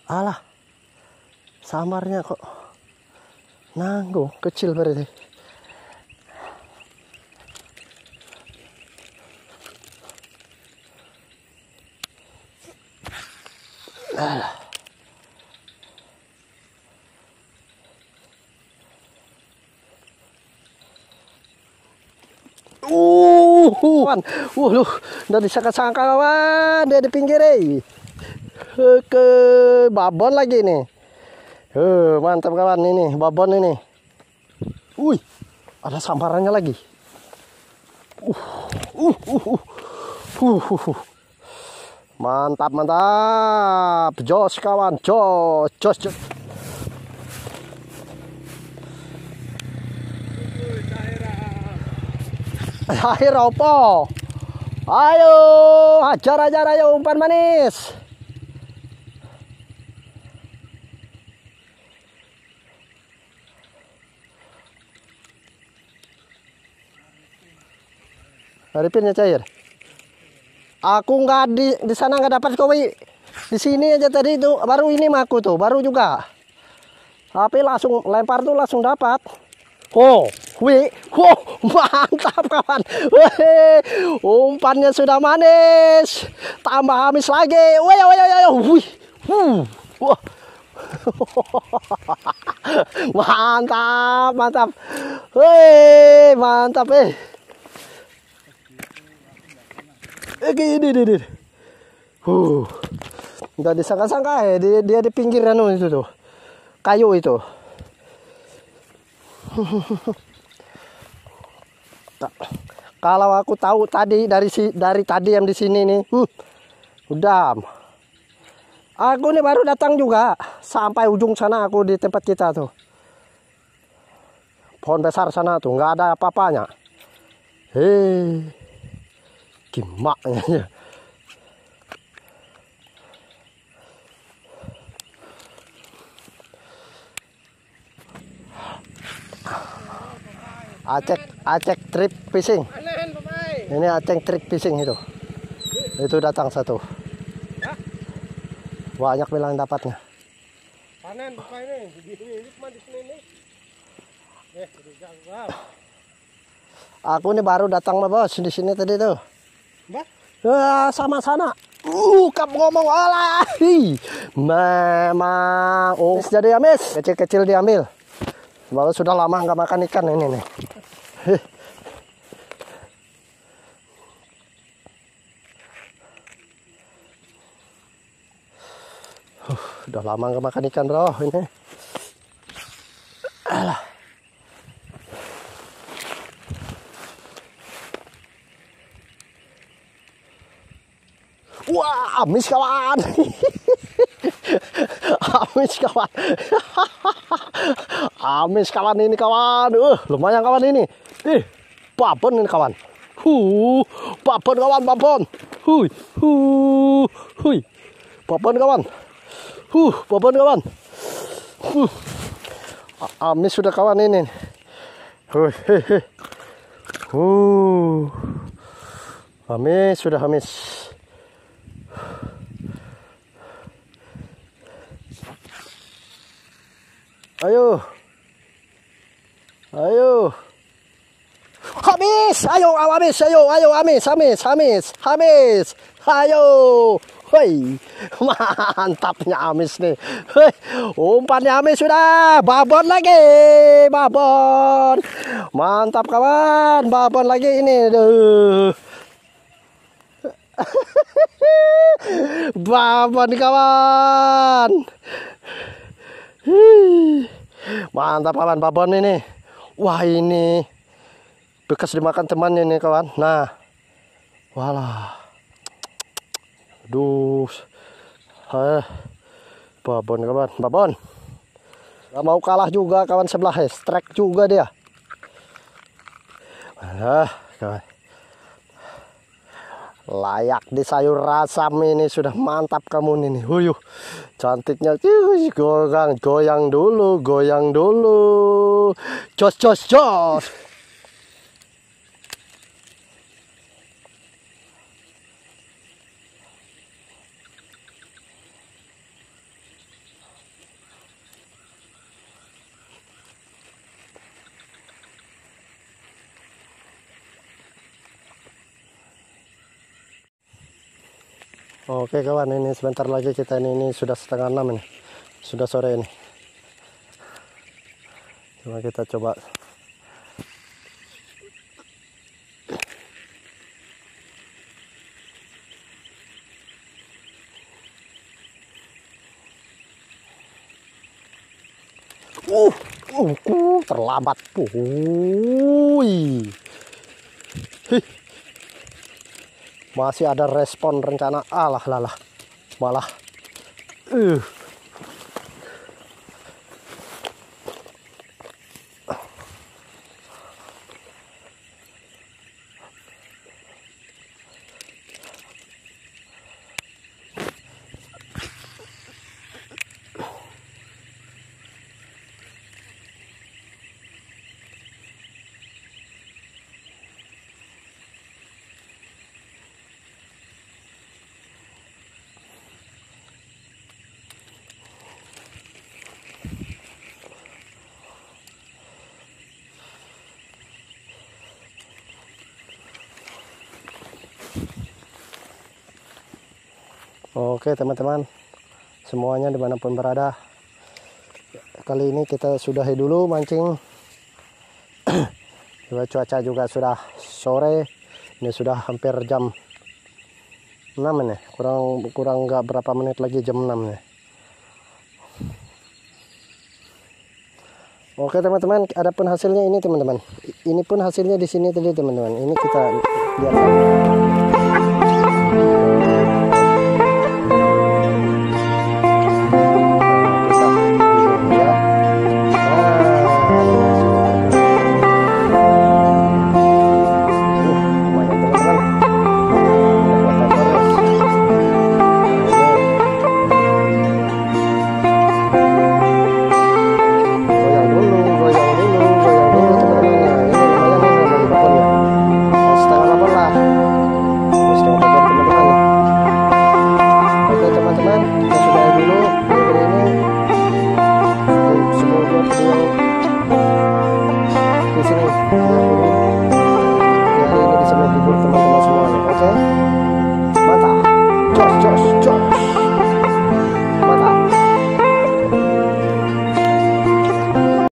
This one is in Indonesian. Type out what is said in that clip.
Alah, samarnya kok nanggung, kecil berarti. Alah. Kawan, waduh, udah disangka-sangka kawan, dia di pinggir ke babon lagi nih. Mantap kawan ini, babon ini. Wih, ada sambarannya lagi. Mantap, mantap. Jos kawan, jos. Air opo. Ayo, hajar ayo umpan manis. Arifin ya cair. Aku nggak di sana nggak dapat kowe. Di sini aja tadi itu baru ini mah aku tuh, baru juga. Tapi langsung lempar tuh langsung dapat. Mantap kawan. Umpannya sudah manis. Tambah amis lagi. Wah. Mantap. Mantap. Gini. Udah disangka-sangka dia di pinggiran itu tuh. Kayu itu. Kalau aku tahu tadi dari tadi yang di sini nih, udah. Aku nih baru datang juga sampai ujung sana aku di tempat kita tuh. Pohon besar sana tuh nggak ada apa-apanya. Gimaknya. Acek trip fishing. Ini Aceh trip fishing itu. Itu datang satu. Banyak bilang dapatnya. Panen apa ini? Ini cuma di sini nih. Aku ini baru datang mah bos di sini tadi tuh. Sama sana. Kamu ngomong alah. Memang. Jadi amis. Kecil-kecil diambil. Baru sudah lama nggak makan ikan ini nih. Udah lama nggak makan ikan bro ini. Alah. Wah, amis kawan. Amis kawan. Amis kawan ini kawan. Lumayan kawan ini. Babon ini kawan. Babon kawan, babon. Babon kawan. Babon kawan. Amis sudah kawan ini. Amis sudah amis. Ayo. Habis. Ayo amis. Ayo. Hei, mantapnya amis nih. Umpannya amis sudah. Babon lagi. Babon. Mantap kawan. Babon lagi ini. Babon kawan. Mantap kawan, babon ini. Wah, ini bekas dimakan temannya nih kawan. Nah, walah. Aduh. Babon kawan, babon. Gak mau kalah juga kawan sebelah, strike juga dia. Kawan. Layak di sayur asam ini, sudah mantap kamu ini. Cantiknya. Goyang dulu. Jos. Oke kawan, ini sebentar lagi kita ini sudah setengah 6 ini. Sudah sore ini. Cuma kita coba. Terlambat. Masih ada respon rencana. Alah lalah. Malah. Oke teman-teman, semuanya dimanapun berada, kali ini kita sudahi dulu mancing. Cuaca juga sudah sore, ini sudah hampir jam 6 nih, kurang nggak berapa menit lagi jam 6 nih. Oke teman-teman, ada pun hasilnya ini teman-teman. Ini pun hasilnya di sini tadi teman-teman. Ini kita lihat.